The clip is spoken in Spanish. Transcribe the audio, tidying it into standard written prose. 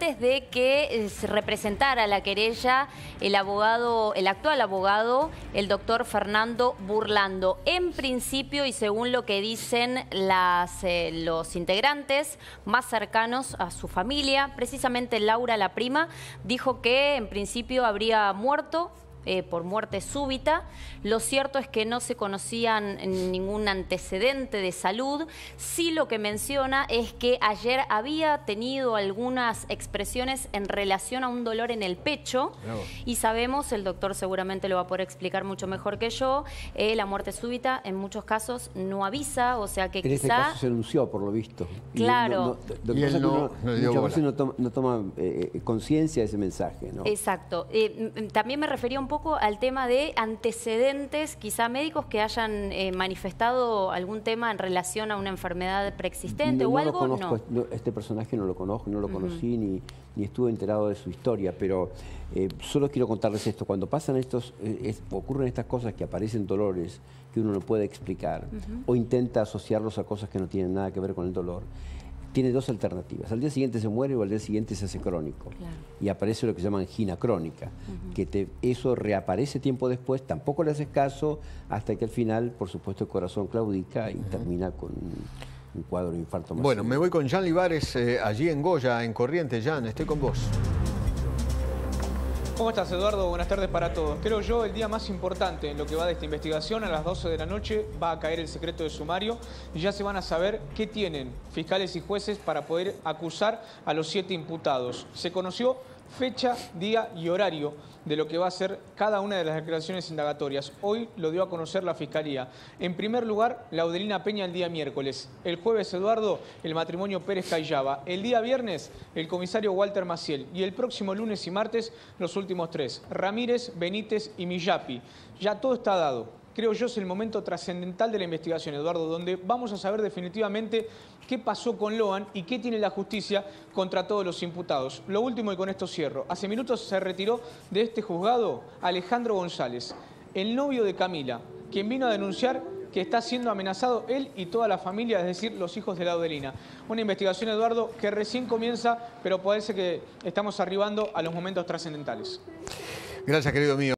antes de que se representara la querella el actual abogado, el doctor Fernando Burlando. En principio, y según lo que dicen los integrantes más cercanos a su familia, precisamente Laura, la prima, dijo que en principio habría muerto por muerte súbita. Lo cierto es que no se conocían ningún antecedente de salud. Sí, lo que menciona es que ayer había tenido algunas expresiones en relación a un dolor en el pecho. Y sabemos, el doctor seguramente lo va a poder explicar mucho mejor que yo, la muerte súbita en muchos casos no avisa, o sea que en este caso se anunció, por lo visto. Claro. Y él muchas veces no toma conciencia de ese mensaje, ¿no? Exacto. También me refería un poco al tema de antecedentes, quizá médicos que hayan manifestado algún tema en relación a una enfermedad preexistente o algo. No conozco, este personaje no lo conozco, no lo conocí ni estuve enterado de su historia, pero solo quiero contarles esto. Cuando pasan ocurren estas cosas que aparecen dolores que uno no puede explicar o intenta asociarlos a cosas que no tienen nada que ver con el dolor, tiene dos alternativas. Al día siguiente se muere o al día siguiente se hace crónico. Claro. Y aparece lo que se llama angina crónica, que eso reaparece tiempo después, tampoco le haces caso, hasta que al final, por supuesto, el corazón claudica y termina con un cuadro de infarto masivo. Bueno, me voy con Jan Libares, allí en Goya, en Corrientes. Jan, estoy con vos. ¿Cómo estás, Eduardo? Buenas tardes para todos. Creo yo el día más importante en lo que va de esta investigación. A las 12 de la noche va a caer el secreto de sumario y ya se van a saber qué tienen fiscales y jueces para poder acusar a los 7 imputados. Se conoció fecha, día y horario de lo que va a ser cada una de las declaraciones indagatorias. Hoy lo dio a conocer la Fiscalía. En primer lugar, Laudelina Peña el día miércoles. El jueves, Eduardo, el matrimonio Pérez Cayaba. El día viernes, el comisario Walter Maciel. Y el próximo lunes y martes, los últimos 3. Ramírez, Benítez y Millapi. Ya todo está dado. Creo yo es el momento trascendental de la investigación, Eduardo, donde vamos a saber definitivamente qué pasó con Loan y qué tiene la justicia contra todos los imputados. Lo último, y con esto cierro. Hace minutos se retiró de este juzgado Alejandro González, el novio de Camila, quien vino a denunciar que está siendo amenazado él y toda la familia, es decir, los hijos de Laudelina. Una investigación, Eduardo, que recién comienza, pero parece que estamos arribando a los momentos trascendentales. Gracias, querido mío.